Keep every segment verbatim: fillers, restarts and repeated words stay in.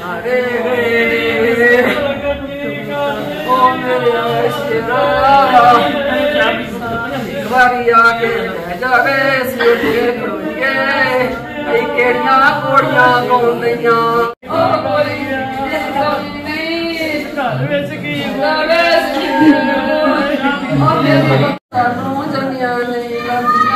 अरे ओ मेरे शेरा वारी आके जावे सिरे करोगे कई केड़ियां कोड़ियां गाउंदियां ओ कोई नहीं घर विच की जावे ओ मेरे तानू जनिया नहीं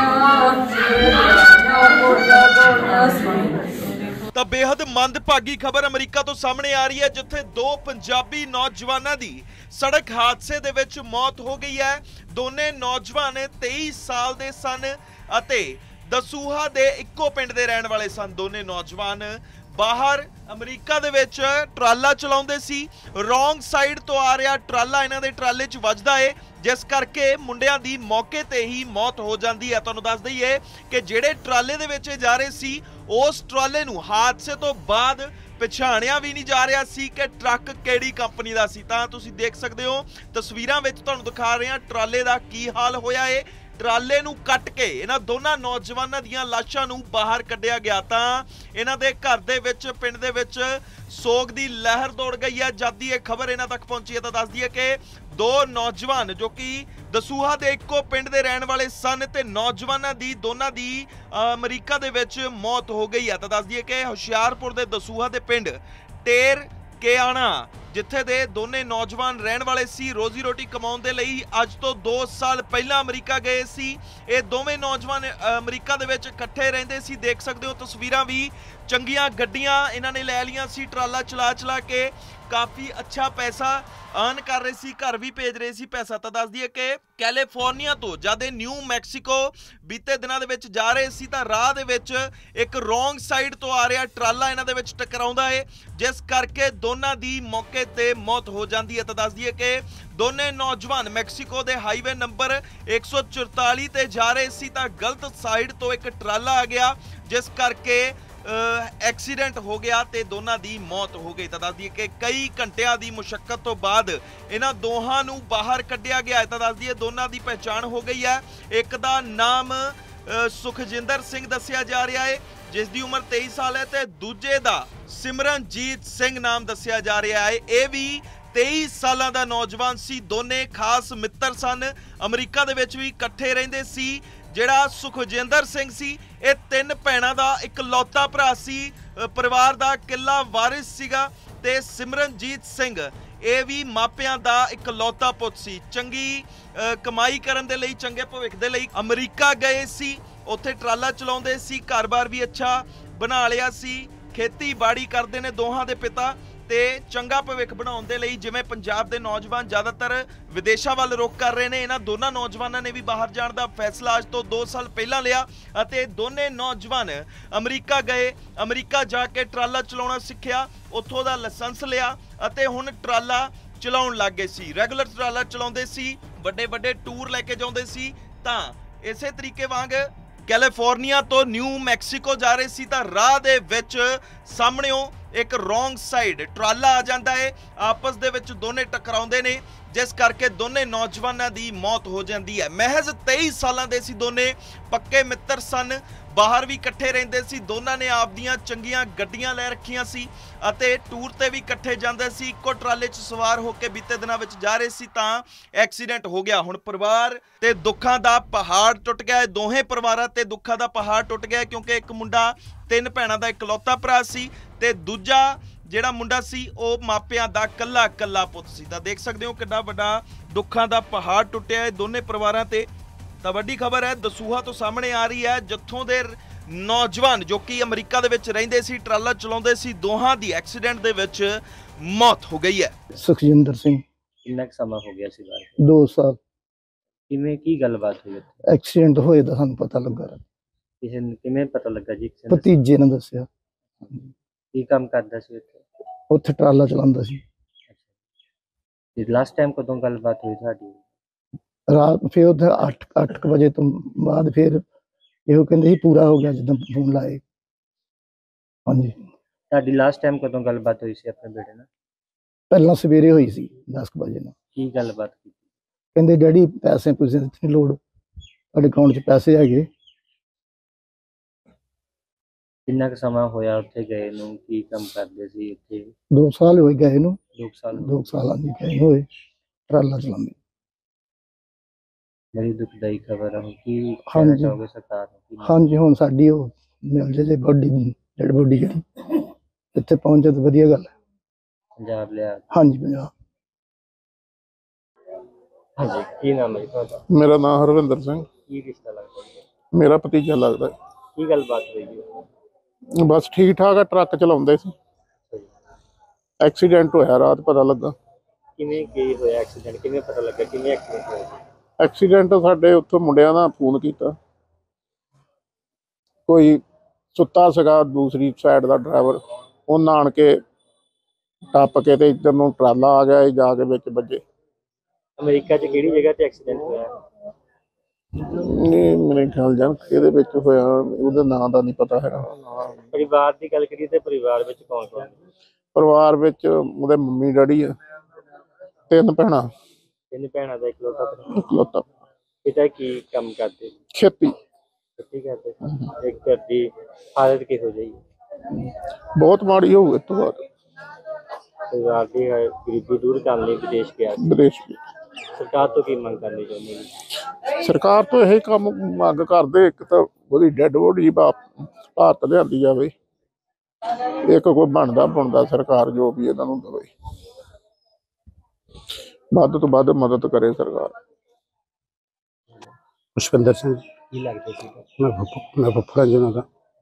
ਤਾਂ ਬੇहद ਮੰਦਭਾਗੀ ਖਬਰ ਅਮਰੀਕਾ ਤੋਂ ਸਾਹਮਣੇ ਆ ਰਹੀ ਹੈ, ਜਿੱਥੇ ਦੋ ਪੰਜਾਬੀ ਨੌਜਵਾਨਾਂ ਦੀ ਸੜਕ ਹਾਦਸੇ ਦੇ ਵਿੱਚ ਮੌਤ ਹੋ ਗਈ ਹੈ। ਦੋਨੇ ਨੌਜਵਾਨ तेईस ਸਾਲ ਦੇ ਸਨ ਅਤੇ ਦਸੂਹਾ ਦੇ ਇੱਕੋ ਪਿੰਡ ਦੇ ਰਹਿਣ ਵਾਲੇ ਸਨ। ਦੋਨੇ ਨੌਜਵਾਨ ਬਾਹਰ ਅਮਰੀਕਾ ਦੇ ਵਿੱਚ ਟਰਾਲਾ ਚਲਾਉਂਦੇ ਸੀ। ਰੋਂਗ ਸਾਈਡ ਤੋਂ ਆ ਰਿਹਾ ਟਰਾਲਾ ਇਹਨਾਂ ਦੇ ਟਰਾਲੇ 'ਚ ਵੱਜਦਾ ਏ, ਜਿਸ ਕਰਕੇ ਮੁੰਡਿਆਂ ਦੀ ਮੌਕੇ ਤੇ ਹੀ ਮੌਤ ਹੋ ਜਾਂਦੀ ਹੈ। ਤੁਹਾਨੂੰ ਦੱਸ ਦਈਏ ਕਿ ਜਿਹੜੇ ਟਰਾਲੇ ਦੇ ਵਿੱਚ ਜਾ ਰਹੇ ਸੀ, ਉਸ ਟਰਾਲੇ ਨੂੰ ਹਾਦਸੇ ਤੋਂ ਬਾਅਦ ਪਛਾਣਿਆ ਵੀ ਨਹੀਂ ਜਾ ਰਿਹਾ ਸੀ ਕਿ ਟਰੱਕ ਕਿਹੜੀ ਕੰਪਨੀ ਦਾ ਸੀ। ਤਾਂ ਤੁਸੀਂ ਦੇਖ ਸਕਦੇ ਹੋ ਤਸਵੀਰਾਂ ਵਿੱਚ ਤੁਹਾਨੂੰ ਦਿਖਾ ਰਹੇ ਹਾਂ ਟਰਾਲੇ ਦਾ ਕੀ ਹਾਲ ਹੋਇਆ ਏ। ਟਰਾਲੇ ਨੂੰ ਕੱਟ ਕੇ ਇਹਨਾਂ ਦੋਨਾਂ ਨੌਜਵਾਨਾਂ ਦੀਆਂ ਲਾਸ਼ਾਂ ਨੂੰ ਬਾਹਰ ਕੱਢਿਆ ਗਿਆ ਤਾਂ ਇਹਨਾਂ ਦੇ ਘਰ ਦੇ ਵਿੱਚ ਪਿੰਡ ਦੇ ਵਿੱਚ ਸੋਗ ਦੀ ਲਹਿਰ ਦੌੜ ਗਈ ਹੈ। ਜਦ ਦੀ ਇਹ ਖਬਰ ਇਹਨਾਂ ਤੱਕ ਪਹੁੰਚੀ ਹੈ ਤਾਂ ਦੱਸ ਦਈਏ ਕਿ ਦੋ ਨੌਜਵਾਨ ਜੋ ਕਿ ਦਸੂਹਾ ਦੇ ਇੱਕੋ ਪਿੰਡ ਦੇ ਰਹਿਣ ਵਾਲੇ ਸਨ ਤੇ ਨੌਜਵਾਨਾਂ ਦੀ ਦੋਨਾਂ ਦੀ ਅਮਰੀਕਾ ਦੇ ਵਿੱਚ ਮੌਤ ਹੋ ਗਈ ਹੈ। ਤਾਂ ਦੱਸ ਦਈਏ ਕਿ ਹੁਸ਼ਿਆਰਪੁਰ ਦੇ ਦਸੂਹਾ ਦੇ ਪਿੰਡ ਟੇਰ ਕਿਆਣਾ ਜਿੱਥੇ ਦੇ ਦੋਨੇ ਨੌਜਵਾਨ ਰਹਿਣ ਵਾਲੇ ਸੀ, ਰੋਜ਼ੀ ਰੋਟੀ ਕਮਾਉਣ ਦੇ ਲਈ ਅੱਜ ਤੋਂ ਦੋ ਸਾਲ ਪਹਿਲਾਂ ਅਮਰੀਕਾ ਗਏ ਸੀ। ਇਹ ਦੋਵੇਂ ਨੌਜਵਾਨ ਅਮਰੀਕਾ ਦੇ ਵਿੱਚ ਇਕੱਠੇ ਰਹਿੰਦੇ ਸੀ। ਦੇਖ ਸਕਦੇ ਹੋ ਤਸਵੀਰਾਂ ਵੀ, ਚੰਗੀਆਂ ਗੱਡੀਆਂ ਇਹਨਾਂ ਨੇ ਲੈ ਲਈਆਂ ਸੀ। ਟਰਾਲਾ ਚਲਾ ਚਲਾ ਕੇ ਕਾਫੀ ਅੱਛਾ ਪੈਸਾ ਅਰਨ ਕਰ ਰਹੇ ਸੀ, ਘਰ ਵੀ ਭੇਜ ਰਹੇ ਸੀ ਪੈਸਾ। ਤਾਂ ਦੱਸ ਦਈਏ ਕਿ ਕੈਲੀਫੋਰਨੀਆ ਤੋਂ ਜਦ ਇਹ ਨਿਊ ਮੈਕਸੀਕੋ ਬੀਤੇ ਦਿਨਾਂ ਦੇ ਵਿੱਚ ਜਾ ਰਹੇ ਸੀ ਤਾਂ ਰਾਹ ਦੇ ਵਿੱਚ ਇੱਕ ਰੋਂਗ ਸਾਈਡ ਤੋਂ ਆ ਰਿਹਾ ਟਰਾਲਾ ਇਹਨਾਂ ਦੇ ਵਿੱਚ ਟਕਰਾਉਂਦਾ ਹੈ, ਜਿਸ ਕਰਕੇ ਦੋਨਾਂ ਦੀ ਮੌਕੇ ਤੇ ਮੌਤ ਹੋ ਜਾਂਦੀ ਹੈ। ਤਾਂ ਦੱਸ ਦਈਏ ਕਿ ਦੋਨੇ ਨੌਜਵਾਨ ਮੈਕਸੀਕੋ ਦੇ ਹਾਈਵੇ ਨੰਬਰ ਇੱਕ ਸੌ ਚੁਤਾਲੀ ਤੇ ਜਾ ਰਹੇ ਸੀ ਤਾਂ ਗਲਤ ਸਾਈਡ ਤੋਂ ਇੱਕ ਟਰਾਲਾ ਆ ਗਿਆ, ਜਿਸ ਕਰਕੇ ਐਕਸੀਡੈਂਟ ਹੋ ਗਿਆ ਤੇ ਦੋਨਾਂ ਦੀ ਮੌਤ ਹੋ ਗਈ। ਤਾਂ ਦੱਸ ਦਈਏ ਕਿ ਕਈ ਘੰਟਿਆਂ ਦੀ ਮੁਸ਼ੱਕਤ ਤੋਂ ਬਾਅਦ ਇਹਨਾਂ ਦੋਹਾਂ ਨੂੰ ਬਾਹਰ ਕੱਢਿਆ ਗਿਆ। ਤਾਂ ਦੱਸ ਦਈਏ ਦੋਨਾਂ ਦੀ ਪਹਿਚਾਣ ਹੋ ਗਈ ਹੈ। ਇੱਕ ਦਾ ਨਾਮ ਸੁਖਜਿੰਦਰ ਸਿੰਘ ਦੱਸਿਆ ਜਾ ਰਿਹਾ ਹੈ, ਜਿਸ ਦੀ ਉਮਰ तेईस ਸਾਲ ਹੈ, ਤੇ ਦੂਜੇ ਦਾ ਸਿਮਰਨਜੀਤ ਸਿੰਘ ਨਾਮ ਦੱਸਿਆ ਜਾ ਰਿਹਾ ਹੈ। ਇਹ ਵੀ तेईस ਸਾਲਾਂ ਦਾ ਨੌਜਵਾਨ ਸੀ। ਦੋਨੇ ਖਾਸ ਮਿੱਤਰ ਸਨ, ਅਮਰੀਕਾ ਦੇ ਵਿੱਚ ਵੀ ਇਕੱਠੇ ਰਹਿੰਦੇ ਸੀ। ਜਿਹੜਾ ਸੁਖਜਿੰਦਰ ਸਿੰਘ ਸੀ ਇਹ ਤਿੰਨ ਭੈਣਾਂ ਦਾ ਇਕਲੌਤਾ ਭਰਾ ਸੀ, ਪਰਿਵਾਰ ਦਾ ਇਕੱਲਾ ਵਾਰਿਸ ਸੀਗਾ। ਤੇ ਸਿਮਰਨਜੀਤ ਸਿੰਘ ਇਹ ਵੀ ਮਾਪਿਆਂ ਦਾ ਇਕਲੌਤਾ ਪੁੱਤ ਸੀ। ਚੰਗੀ ਕਮਾਈ ਕਰਨ ਦੇ ਲਈ, ਚੰਗੇ ਭਵਿੱਖ ਦੇ ਲਈ ਅਮਰੀਕਾ ਗਏ ਸੀ। ਉੱਥੇ ਟਰਾਲਾ ਚਲਾਉਂਦੇ ਸੀ, ਘਰ-ਬਾਰ ਵੀ ਅੱਛਾ ਬਣਾ ਲਿਆ ਸੀ, ਖੇਤੀਬਾੜੀ ਕਰਦੇ ਨੇ ਦੋਹਾਂ ਦੇ ਪਿਤਾ ਤੇ ਚੰਗਾ ਭਵਿੱਖ ਬਣਾਉਣ ਦੇ ਲਈ ਜਿਵੇਂ ਪੰਜਾਬ ਦੇ ਨੌਜਵਾਨ ਜ਼ਿਆਦਾਤਰ ਵਿਦੇਸ਼ਾਂ ਵੱਲ ਰੁਖ ਕਰ ਰਹੇ ਨੇ, ਇਹਨਾਂ ਦੋਨਾਂ ਨੌਜਵਾਨਾਂ ਨੇ ਵੀ ਬਾਹਰ ਜਾਣ ਦਾ ਫੈਸਲਾ ਅੱਜ ਤੋਂ ਦੋ ਸਾਲ ਪਹਿਲਾਂ ਲਿਆ ਅਤੇ ਦੋਨੇ ਨੌਜਵਾਨ ਅਮਰੀਕਾ ਗਏ। ਅਮਰੀਕਾ ਜਾ ਕੇ ਟਰਾਲਾ ਚਲਾਉਣਾ ਸਿੱਖਿਆ, ਉੱਥੋਂ ਦਾ ਲਾਇਸੈਂਸ ਲਿਆ ਅਤੇ ਹੁਣ ਟਰਾਲਾ ਚਲਾਉਣ ਲੱਗ ਗਏ ਸੀ। ਰੈਗੂਲਰ ਟਰਾਲਾ ਚਲਾਉਂਦੇ ਸੀ, ਵੱਡੇ ਵੱਡੇ ਟੂਰ ਲੈ ਕੇ ਜਾਂਦੇ ਸੀ। ਤਾਂ ਇਸੇ ਤਰੀਕੇ ਵਾਂਗ ਕੈਲੀਫੋਰਨੀਆ ਤੋਂ ਨਿਊ ਮੈਕਸੀਕੋ ਜਾ ਰਹੇ ਸੀ ਤਾਂ ਰਾਹ ਦੇ ਵਿੱਚ ਸਾਹਮਣਿਓਂ ਇੱਕ ਰੋਂਗ ਸਾਈਡ ਟਰਾਲਾ ਆ ਜਾਂਦਾ ਹੈ, ਆਪਸ ਦੇ ਵਿੱਚ ਦੋਨੇ ਟਕਰਾਉਂਦੇ ਨੇ, ਜਿਸ ਕਰਕੇ ਦੋਨੇ ਨੌਜਵਾਨਾਂ ਦੀ ਮੌਤ ਹੋ ਜਾਂਦੀ ਹੈ। ਮਹਿਜ਼ तेईस ਸਾਲਾਂ ਦੇ ਸੀ ਦੋਨੇ, ਪੱਕੇ ਮਿੱਤਰ ਸਨ, ਬਾਹਰ ਵੀ ਇਕੱਠੇ ਰਹਿੰਦੇ ਸੀ। ਦੋਨਾਂ ਨੇ ਆਪਦੀਆਂ ਚੰਗੀਆਂ ਗੱਡੀਆਂ ਲੈ ਰੱਖੀਆਂ ਸੀ ਅਤੇ ਟੂਰ ਤੇ ਵੀ ਇਕੱਠੇ ਜਾਂਦੇ ਸੀ। ਇੱਕੋ ਟਰਾਲੇ 'ਚ ਸਵਾਰ ਹੋ ਕੇ ਬੀਤੇ ਦਿਨਾਂ ਵਿੱਚ ਜਾ ਰਹੇ ਸੀ ਤਾਂ ਐਕਸੀਡੈਂਟ ਹੋ ਗਿਆ। ਹੁਣ ਪਰਿਵਾਰ ਤੇ ਦੁੱਖਾਂ ਦਾ ਪਹਾੜ ਟੁੱਟ ਗਿਆ ਹੈ। ਦੋਹੇ ਪਰਿਵਾਰਾਂ ਤੇ ਦੁੱਖਾਂ ਦਾ ਪਹਾੜ ਟੁੱਟ ਗਿਆ ਕਿਉਂਕਿ ਇੱਕ ਮੁੰਡਾ ਤਿੰਨ ਭੈਣਾਂ ਦਾ ਇਕਲੌਤਾ ਭਰਾ ਸੀ ਤੇ ਦੂਜਾ ਜਿਹੜਾ ਮੁੰਡਾ ਸੀ ਉਹ ਮਾਪਿਆਂ ਦਾ ਕੱਲਾ ਕੱਲਾ ਪੁੱਤ ਸੀ। ਤਾਂ ਦੇਖ ਸਕਦੇ ਹੋ ਕਿੰਨਾ ਵੱਡਾ ਦੁੱਖਾਂ ਦਾ ਪਹਾੜ ਟੁੱਟਿਆ ਹੈ ਦੋਨੇ ਪਰਿਵਾਰਾਂ ਤੇ। ਤਾਂ ਵੱਡੀ ਖਬਰ ਹੈ ਦਸੂਹਾ ਤੋਂ ਸਾਹਮਣੇ ਆ ਰਹੀ ਹੈ, ਜਿੱਥੋਂ ਦੇ ਨੌਜਵਾਨ ਜੋ ਕਿ ਅਮਰੀਕਾ ਦੇ ਵਿੱਚ ਰਹਿੰਦੇ ਸੀ, ਟਰਾਲਾ ਚਲਾਉਂਦੇ ਸੀ, ਦੋਹਾਂ ਦੀ ਐਕਸੀਡੈਂਟ ਦੇ ਵਿੱਚ ਮੌਤ ਹੋ ਗਈ ਹੈ। ਸੁਖਜਿੰਦਰ ਸਿੰਘ। ਕਿੰਨਾ ਕੁ ਸਮਾਂ ਹੋ ਗਿਆ ਸੀ? ਦੋ ਸਾਲ। ਕਿਵੇਂ ਕੀ ਗੱਲਬਾਤ ਹੋਈ? ਐਕਸੀਡੈਂਟ ਹੋਏ ਦਾ ਸਾਨੂੰ ਪਤਾ ਲੱਗਾ। ਕਿਸੇ ਨੂੰ ਕਿਵੇਂ ਪਤਾ ਲੱਗਾ ਜੀ? ਭਤੀਜੇ ਨੇ ਦੱਸਿਆ। ਕੀ ਕੰਮ ਕਰਦਾ ਸੀ ਉੱਥੇ? ਉੱਥੇ ਟਰਾਲਾ ਚਲਾਉਂਦਾ ਸੀ। ਲਾਸਟ ਟਾਈਮ ਕਦੋਂ ਗੱਲਬਾਤ ਹੋਈ ਤੁਹਾਡੀ? ਰਾਤ ਫਿਰ ਉੱਥੇ ਅੱਠ ਅੱਠ ਵਜੇ ਤੋਂ ਬਾਅਦ ਫਿਰ ਇਹੋ ਕਹਿੰਦੇ ਸੀ ਪੂਰਾ ਹੋ ਗਿਆ ਜਦੋਂ ਫੋਨ ਲਾਏ। ਹਾਂਜੀ। ਤੁਹਾਡੀ ਲਾਸਟ ਟਾਈਮ ਕਦੋਂ ਗੱਲਬਾਤ ਹੋਈ ਸੀ ਆਪਣੇ ਬੇਟੇ ਨਾਲ? ਪਹਿਲਾਂ ਸਵੇਰੇ ਹੋਈ ਸੀ ਦਸ ਵਜੇ ਨਾਲ। ਕੀ ਗੱਲਬਾਤ ਕੀਤੀ? ਕਹਿੰਦੇ ਡੈਡੀ ਪੈਸੇ ਪੂਸੇ ਦੀ ਲੋੜ, ਤੁਹਾਡੇ ਅਕਾਊਂਟ 'ਚ ਪੈਸੇ ਹੈਗੇ। ਕਿੰਨਾ ਕੁ ਸਮਾਂ ਹੋਇਆ ਉੱਥੇ ਗਏ ਨੂੰ? ਕੀ ਕੰਮ ਕਰਦੇ ਸੀ ਉੱਥੇ? ਦੋ ਸਾਲ ਹੋਏ ਗਏ ਨੂੰ। ਦੋ ਕੁ ਸਾਲ ਹੋ ਦੋ ਗਏ। ਸਾਲਾਂ ਦੀ ਗਏ ਹੋਏ ਟਰਾਲਾ ਚਲਾਉਂਦੇ। ਬੜੀ ਦੁਖਦਾਈ ਖਬਰ ਹੈ। ਹੁਣ ਕੀ ਕਹਿਣਾ ਹਾਂਜੀ। ਚਾਹੋਗੇ ਸਰਕਾਰ ਨੂੰ? ਕੀ ਹਾਂਜੀ, ਹੁਣ ਸਾਡੀ ਉਹ ਮਿਲ ਜੇ ਜੇ ਬੋਡੀ ਡੈਡ ਬੋਡੀ ਜਿਹੜੀ ਇੱਥੇ ਪਹੁੰਚੇ ਤਾਂ ਵਧੀਆ ਗੱਲ ਹੈ। ਪੰਜਾਬ ਲਿਆ? ਹਾਂਜੀ, ਪੰਜਾਬ। ਹਾਂਜੀ, ਕੀ ਨਾਮ ਹੈ ਜੀ ਤੁਹਾਡਾ? ਮੇਰਾ ਨਾਮ ਹਰਵਿੰਦਰ ਸਿੰਘ। ਕੀ ਰਿਸ਼ਤਾ ਲੱਗਦਾ ਜੀ? ਮੇਰਾ ਭਤੀਜਾ ਲੱਗਦਾ। ਕੀ ਗੱਲਬਾਤ ਹੋਈ ਜੀ? ਬਸ ਠੀਕ ਠਾਕ ਆ, ਟਰੱਕ ਚਲਾਉਂਦੇ ਸੀ, ਐਕਸੀਡੈਂਟ ਹੋਇਆ ਰਾਤ ਪਤਾ ਲੱਗਾ। ਕਿਵੇਂ ਕੀ ਹੋਇਆ ਐਕਸੀਡੈਂਟ? ਕਿਵੇਂ ਪਤਾ ਲੱਗਾ ਕਿਵੇਂ ਐਕਸੀਡੈਂਟ ਹੋਇਆ? ਐਕਸੀਡੈਂਟ ਸਾਡੇ ਉੱਥੋਂ ਮੁੰਡਿਆਂ ਦਾ ਫੋਨ ਕੀਤਾ, ਕੋਈ ਸੁੱਤਾ ਸੀਗਾ ਦੂਸਰੀ ਸਾਈਡ ਦਾ ਡਰਾਈਵਰ, ਉਹਨਾਂ ਆਣ ਕੇ ਟੱਪ ਕੇ ਤੇ ਇੱਧਰ ਨੂੰ ਟਰਾਲਾ ਆ ਗਿਆ, ਇਹ ਜਾ ਕੇ ਵਿੱਚ ਵੱਜੇ। ਅਮਰੀਕਾ 'ਚ ਕਿਹੜੀ ਜਗ੍ਹਾ ਤੇ ਐਕਸੀਡੈਂਟ ਹੋਇਆ? ਨਹੀਂ ਮੇਰੇ ਖਿਆਲ ਜਾਣ ਇਹਦੇ ਵਿੱਚ ਹੋਇਆ, ਉਹਦੇ ਨਾਂ ਦਾ ਨਹੀਂ ਪਤਾ ਹੈਗਾ। ਪਰਿਵਾਰ ਦੀ ਗੱਲ ਕਰੀਏ ਤੇ ਪਰਿਵਾਰ ਵਿੱਚ ਕੌਣ ਕੌਣ? ਪਰਿਵਾਰ ਵਿੱਚ ਉਹਦੇ ਮੰਮੀ ਡੈਡੀ ਆ, ਤਿੰਨ ਭੈਣਾਂ, ਤਿੰਨ ਭੈਣਾਂ ਦਾ ਇਕਲੌਤਾ ਭਰਾ। ਇਕਲੌਤਾ। ਪਿਤਾ ਕੀ ਕੰਮ ਕਰਦੇ? ਖੇਤੀ। ਖੇਤੀ ਕਰਦੇ। ਇੱਕ ਘਰ ਦੀ ਹਾਲਤ ਕਿਹੋ ਜਿਹੀ? ਬਹੁਤ ਮਾੜੀ ਹੋਊ ਇਸ ਤੋਂ ਬਾਅਦ। ਪਰਿਵਾਰ ਦੀ ਗਰੀਬੀ ਦੂਰ ਕਰਨ ਲਈ ਵਿਦੇਸ਼ ਗਿਆ ਸੀ। ਵਿਦੇਸ਼ ਵਿੱਚ ਸਰਕਾਰ ਤੋਂ ਕੀ ਮੰਗ ਕਰਨੀ ਚਾਹੁੰਦੇ ਜੀ? ਸਰਕਾਰ ਤੋਂ ਇਹ ਕੰਮ ਮੰਗ ਕਰਦੇ, ਇੱਕ ਤਾਂ ਉਹਦੀ ਡੈਡ ਬੋਡੀ ਭਾਰਤ ਲਿਆਂਦੀ ਜਾਵੇ, ਇੱਕ ਕੋਈ ਬਣਦਾ ਬਣਦਾ ਸਰਕਾਰ ਜੋ ਵੀ ਇਹਨਾਂ ਨੂੰ ਦੇਵੇ, ਵੱਧ ਤੋਂ ਵੱਧ ਮਦਦ ਕਰੇ ਸਰਕਾਰ। ਪੁਸ਼ਪਿੰਦਰ ਸਿੰਘ। ਕੀ ਲੱਗਦਾ ਸੀ? ਮੈਂ ਫੁੱਫ- ਮੈਂ ਫੁੱਫੜਾ ਜੀ ਉਹਨਾਂ ਦਾ।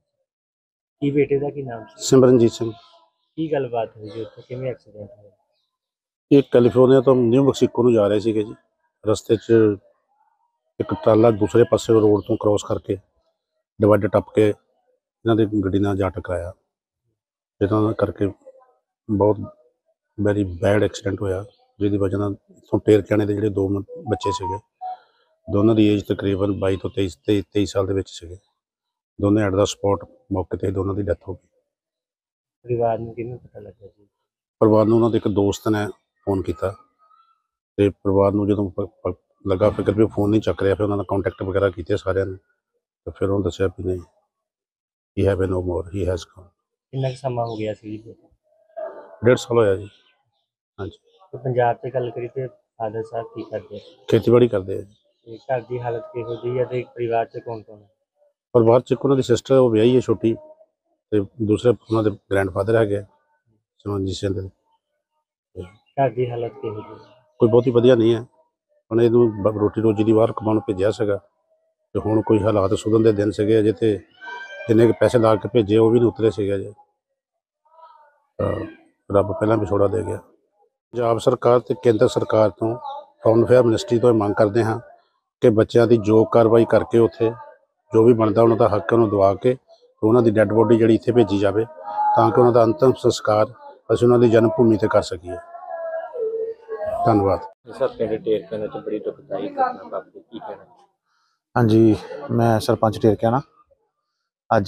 ਕੀ ਬੇਟੇ ਦਾ ਕੀ ਨਾਮ ਸੀ? ਸਿਮਰਨਜੀਤ ਸਿੰਘ। ਕੀ ਗੱਲਬਾਤ ਹੋਈ ਜੀ ਉੱਥੇ? ਕਿਵੇਂ ਐਕਸੀਡੈਂਟ ਹੋਇਆ? ਇਹ ਕੈਲੀਫੋਰਨੀਆ ਤੋਂ ਨਿਊ ਮੈਕਸੀਕੋ ਨੂੰ ਜਾ ਰਹੇ ਸੀਗੇ ਜੀ। ਰਸਤੇ 'ਚ ਇੱਕ ਟਰਾਲਾ ਦੂਸਰੇ ਪਾਸੇ ਰੋਡ ਤੋਂ ਕ੍ਰੋਸ ਕਰਕੇ ਡਿਵਾਈਡਰ ਟੱਪ ਕੇ ਇਹਨਾਂ ਦੀ ਗੱਡੀ ਨਾਲ ਜਾ ਟਕਰਾਇਆ, ਜਿਹਨਾਂ ਕਰਕੇ ਬਹੁਤ ਵੈਰੀ ਬੈਡ ਐਕਸੀਡੈਂਟ ਹੋਇਆ, ਜਿਹਦੀ ਵਜ੍ਹਾ ਨਾਲ ਇੱਥੋਂ ਟੇਰਕਿਆਣੇ ਦੇ ਜਿਹੜੇ ਦੋ ਮ- ਬੱਚੇ ਸੀਗੇ, ਦੋਨਾਂ ਦੀ ਏਜ ਤਕਰੀਬਨ ਬਾਈ ਤੋਂ ਤੇਈ ਤੇਈ ਤੇਈ ਸਾਲ ਦੇ ਵਿੱਚ ਸੀਗੇ। ਦੋਨੇ ਐਟ ਦਾ ਸਪੌਟ ਮੌਕੇ 'ਤੇ ਦੋਨਾਂ ਦੀ ਡੈਥ ਹੋ ਗਈ। ਪਰਿਵਾਰ ਨੂੰ ਕਿਵੇਂ ਪਤਾ ਲੱਗਾ ਜੀ? ਪਰਿਵਾਰ ਨੂੰ ਉਹਨਾਂ ਦੇ ਇੱਕ ਦੋਸਤ ਨੇ ਫੋਨ ਕੀਤਾ, ਤੇ ਪਰਿਵਾਰ ਨੂੰ ਜਦੋਂ ਪ- ਪ- ਲੱਗਾ ਫਿਕਰ ਵੀ ਫੋਨ ਨਹੀਂ ਚੱਕ ਰਿਹਾ, ਫਿਰ ਉਹਨਾਂ ਨਾਲ ਕੰਟੈਕਟ ਵਗੈਰਾ ਕੀਤੇ ਸਾਰਿਆਂ ਨੇ, ਤੇ ਫਿਰ ਉਹਨੂੰ ਦੱਸਿਆ ਵੀ ਨਹੀਂ, he have no more, he has gone. ਕਿੰਨਾ ਕੁ ਸਮਾਂ ਹੋ ਗਿਆ ਸੀ ਜੀ? ਡੇਢ ਸਾਲ ਹੋਇਆ ਜੀ। ਹਾਂਜੀ, ਤੇ ਪੰਜਾਬ 'ਚ ਗੱਲ ਕਰੀ ਤੇ ਫਾਦਰ ਸਾਹਿਬ ਕੀ ਕਰਦੇ? ਖੇਤੀਬਾੜੀ ਕਰਦੇ ਆ ਜੀ। ਤੇ ਘਰ ਦੀ ਹਾਲਤ ਕਿਹੋ ਜਿਹੀ ਹੈ ਤੇ ਪਰਿਵਾਰ 'ਚ ਕੌਣ ਕੌਣ ਹੈ? ਪਰਿਵਾਰ 'ਚ ਇੱਕ ਉਹਨਾਂ ਦੀ ਸਿਸਟਰ ਉਹ ਵਿਆਹੀ ਹੈ ਛੋਟੀ, ਤੇ ਦੂਸਰੇ ਉਹਨਾਂ ਦੇ ਗ੍ਰੈਂਡਫਾਦਰ ਹੈਗੇ ਆ, ਸਿਮਰਨਜੀਤ ਸਿੰਘ ਦੇ। ਘਰ ਦੀ ਹਾਲਤ ਕਿਹੋ ਜਿਹੀ ਹੈ? ਕੋਈ ਬਹੁਤੀ ਵਧੀਆ ਨਹੀਂ ਹੈ। ਹੁਣ ਇਹਨੂੰ ਬ- ਰੋਟੀ ਰੋਜੀ ਦੀ ਬਾਹਰ ਕਮਾਉਣ ਭੇਜਿਆ ਸੀਗਾ, ਤੇ ਹੁਣ ਕੋਈ ਹਾਲਾਤ ਸੁਧਰਨ ਦੇ ਦਿਨ ਸੀਗੇ ਅਜੇ, ਤੇ ਜਿੰਨੇ ਕੁ ਪੈਸੇ ਲਾ ਕੇ ਭੇਜੇ ਉਹ ਵੀ ਨਹੀਂ ਉਤਰੇ ਸੀਗੇ ਅਜੇ, ਤਾਂ ਰੱਬ ਪਹਿਲਾਂ ਵਿਛੋੜਾ ਦੇ ਗਿਆ। ਪੰਜਾਬ ਸਰਕਾਰ ਤੇ ਕੇਂਦਰ ਸਰਕਾਰ ਤੋਂ, ਫੋਰਨ ਅਫੇਅਰ ਮਿਨਿਸਟਰੀ ਤੋਂ ਇਹ ਮੰਗ ਕਰਦੇ ਹਾਂ ਕਿ ਬੱਚਿਆਂ ਦੀ ਜੋ ਕਾਰਵਾਈ ਕਰਕੇ ਉੱਥੇ ਜੋ ਵੀ ਬਣਦਾ ਉਹਨਾਂ ਦਾ ਹੱਕ ਉਹਨੂੰ ਦਵਾ ਕੇ ਉਹਨਾਂ ਦੀ ਡੈੱਡ ਬੋਡੀ ਜਿਹੜੀ ਇੱਥੇ ਭੇਜੀ ਜਾਵੇ, ਤਾਂ ਕਿ ਉਹਨਾਂ ਦਾ ਅੰਤਿਮ ਸੰਸਕਾਰ ਅਸੀਂ ਉਹਨਾਂ ਦੀ ਜਨਮ ਭੂਮੀ ਤੇ ਕਰ ਸਕੀਏ। ਧੰਨਵਾਦ। ਸਰ ਪਿੰਡ ਟੇਰਕਿਆਣੇ 'ਚ ਬੜੀ ਦੁਖਦਾਈ ਘਟਨਾ ਵਾਪਰੀ, ਕੀ ਕਹਿਣਾ? ਹਾਂਜੀ, ਮੈਂ ਸਰਪੰਚ ਟੇਰਕਿਆਣਾ। ਅੱਜ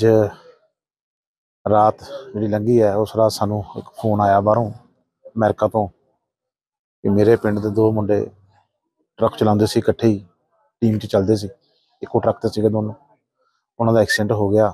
ਰਾਤ ਜਿਹੜੀ ਲੰਘੀ ਹੈ, ਉਸ ਰਾਤ ਸਾਨੂੰ ਇੱਕ ਫੋਨ ਆਇਆ ਬਾਹਰੋਂ ਅਮਰੀਕਾ ਤੋਂ ਕਿ ਮੇਰੇ ਪਿੰਡ ਦੇ ਦੋ ਮੁੰਡੇ ਟਰੱਕ ਚਲਾਉਂਦੇ ਸੀ, ਇਕੱਠੇ ਹੀ ਟੀਮ 'ਚ ਚੱਲਦੇ ਸੀ, ਇੱਕੋ ਟਰੱਕ 'ਤੇ ਸੀਗੇ ਦੋਨੋਂ, ਉਹਨਾਂ ਦਾ ਐਕਸੀਡੈਂਟ ਹੋ ਗਿਆ।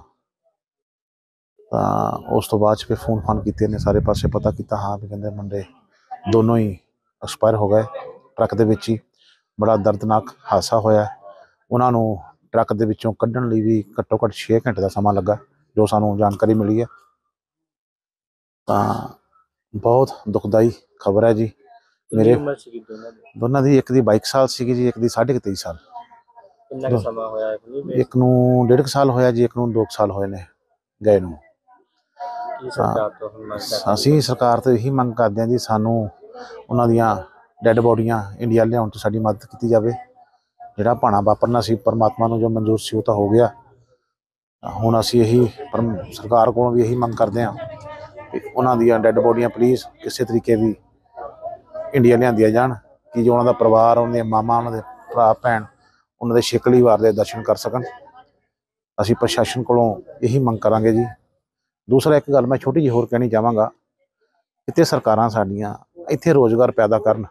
ਤਾਂ ਉਸ ਤੋਂ ਬਾਅਦ 'ਚ ਫਿਰ ਫੋਨ ਫਾਨ ਕੀਤੇ ਨੇ, ਸਾਰੇ ਪਾਸੇ ਪਤਾ ਕੀਤਾ, ਹਾਂ ਵੀ ਕਹਿੰਦੇ ਮੁੰਡੇ ਦੋਨੋਂ ਹੀ ਐਕਸਪਾਇਰ ਹੋ ਗਏ ਟਰੱਕ ਦੇ ਵਿੱਚ ਹੀ। ਬੜਾ ਦਰਦਨਾਕ ਹਾਦਸਾ ਹੋਇਆ। ਉਹਨਾਂ ਨੂੰ ਟਰੱਕ ਦੇ ਵਿੱਚੋਂ ਕੱਢਣ ਲਈ ਵੀ ਘੱਟੋ ਘੱਟ ਛੇ ਘੰਟੇ ਦਾ ਸਮਾਂ ਲੱਗਾ, ਜੋ ਸਾਨੂੰ ਜਾਣਕਾਰੀ ਮਿਲੀ ਹੈ। ਤਾਂ ਬਹੁਤ ਦੁਖਦਾਈ ਖਬਰ ਹੈ ਜੀ। ਮੇਰੇ ਉਮਰ ਸੀਗੀ ਦੋਨਾਂ ਦੀ? ਦੋਨਾਂ ਦੀ, ਇੱਕ ਦੀ ਬਾਈ ਸਾਲ ਸੀਗੀ ਜੀ, ਇੱਕ ਦੀ ਸਾਢੇ ਕੁ ਤੇਈ ਸਾਲ। ਕਿੰਨਾ ਕੁ ਸਮਾਂ ਹੋਇਆ? ਇੱਕ ਨੂੰ ਡੇਢ ਕੁ ਸਾਲ ਹੋਇਆ ਜੀ, ਇੱਕ ਨੂੰ ਦੋ ਕੁ ਸਾਲ ਹੋਏ ਨੇ ਗਏ ਨੂੰ। ਕੀ ਸਰਕਾਰ ਤੋਂ ਹੁਣ ਮੰਗ ਕਰਦੇ? ਅਸੀਂ ਸਰਕਾਰ ਤੋਂ ਇਹੀ ਮੰਗ ਕਰਦੇ ਹਾਂ ਜੀ, ਸਾਨੂੰ ਉਹਨਾਂ ਦੀਆਂ ਡੈੱਡ ਬੋਡੀਆਂ ਇੰਡੀਆ ਲਿਆਉਣ 'ਚ ਸਾਡੀ ਮਦਦ ਕੀਤੀ ਜਾਵੇ। ਜਿਹੜਾ ਭਾਣਾ ਵਾਪਰਨਾ ਸੀ, ਪਰਮਾਤਮਾ ਨੂੰ ਜੋ ਮਨਜ਼ੂਰ ਸੀ ਉਹ ਤਾਂ ਹੋ ਗਿਆ। ਹੁਣ ਅਸੀਂ ਇਹੀ ਪਰਮ ਸਰਕਾਰ ਕੋਲੋਂ ਵੀ ਇਹੀ ਮੰਗ ਕਰਦੇ ਹਾਂ ਕਿ ਉਹਨਾਂ ਦੀਆਂ ਡੈੱਡ ਬੋਡੀਆਂ ਪਲੀਜ਼ ਕਿਸੇ ਤਰੀਕੇ ਵੀ ਇੰਡੀਆ ਲਿਆਂਦੀਆਂ ਜਾਣ, ਕਿ ਜੋ ਉਹਨਾਂ ਦਾ ਪਰਿਵਾਰ, ਉਹਨਾਂ ਦੀਆਂ ਮਾਵਾਂ, ਉਹਨਾਂ ਦੇ ਭਰਾ ਭੈਣ ਉਹਨਾਂ ਦੇ ਛੇਕਲੀ ਵਾਰ ਦੇ ਦਰਸ਼ਨ ਕਰ ਸਕਣ। ਅਸੀਂ ਪ੍ਰਸ਼ਾਸਨ ਕੋਲੋਂ ਇਹੀ ਮੰਗ ਕਰਾਂਗੇ ਜੀ। ਦੂਸਰਾ ਇੱਕ ਗੱਲ ਮੈਂ ਛੋਟੀ ਜਿਹੀ ਹੋਰ ਕਹਿਣੀ ਚਾਹਾਂਗਾ, ਕਿਤੇ ਸਰਕਾਰਾਂ ਸਾਡੀਆਂ ਇੱਥੇ ਰੋਜ਼ਗਾਰ ਪੈਦਾ ਕਰਨ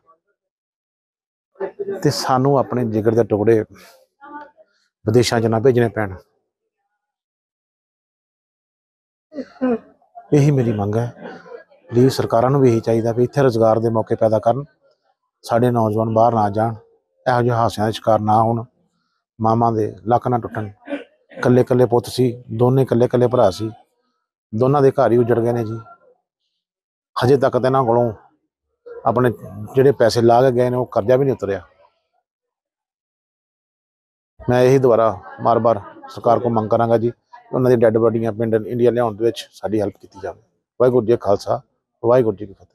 ਤੇ ਸਾਨੂੰ ਆਪਣੇ ਜਿਗਰ ਦੇ ਟੁਕੜੇ ਵਿਦੇਸ਼ਾਂ 'ਚ ਨਾ ਭੇਜਣੇ ਪੈਣ। ਇਹੀ ਮੇਰੀ ਮੰਗ ਹੈ। ਪਲੀਜ਼ ਸਰਕਾਰਾਂ ਨੂੰ ਵੀ ਇਹੀ ਚਾਹੀਦਾ ਵੀ ਇੱਥੇ ਰੁਜ਼ਗਾਰ ਦੇ ਮੌਕੇ ਪੈਦਾ ਕਰਨ, ਸਾਡੇ ਨੌਜਵਾਨ ਬਾਹਰ ਨਾ ਜਾਣ, ਇਹੋ ਜਿਹੇ ਹਾਦਸਿਆਂ ਦਾ ਸ਼ਿਕਾਰ ਨਾ ਹੋਣ, ਮਾਵਾਂ ਦੇ ਲੱਕ ਨਾ ਟੁੱਟਣ। ਇਕੱਲੇ ਇਕੱਲੇ ਪੁੱਤ ਸੀ, ਦੋਨੇ ਇਕੱਲੇ ਇਕੱਲੇ ਭਰਾ ਸੀ, ਦੋਨਾਂ ਦੇ ਘਰ ਹੀ ਉਜੜ ਗਏ ਨੇ ਜੀ। ਹਜੇ ਤੱਕ ਤਾਂ ਇਹਨਾਂ ਕੋਲੋਂ ਆਪਣੇ ਜਿਹੜੇ ਪੈਸੇ ਲਾ ਕੇ ਗਏ ਨੇ ਉਹ ਕਰਜ਼ਾ ਵੀ ਨਹੀਂ ਉਤਰਿਆ। ਮੈਂ ਇਹੀ ਦੁਬਾਰਾ ਬਾਰ-ਬਾਰ ਸਰਕਾਰ ਕੋਲ ਮੰਗ ਕਰਾਂਗਾ ਜੀ, ਉਹਨਾਂ ਦੀ ਡੈੱਡ ਬੋਡੀਆਂ ਪਿੰਡ ਇੰਡੀਆ ਲਿਆਉਣ ਦੇ ਵਿੱਚ ਸਾਡੀ ਹੈਲਪ ਕੀਤੀ ਜਾਵੇ। ਵਾਹਿਗੁਰੂ ਜੀ ਕਾ ਖਾਲਸਾ, ਵਾਹਿਗੁਰੂ ਜੀ ਕੀ ਫਤਿਹ।